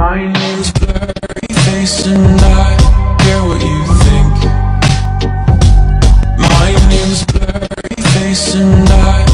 My name's Blurryface and I care what you think. My name's Blurryface and I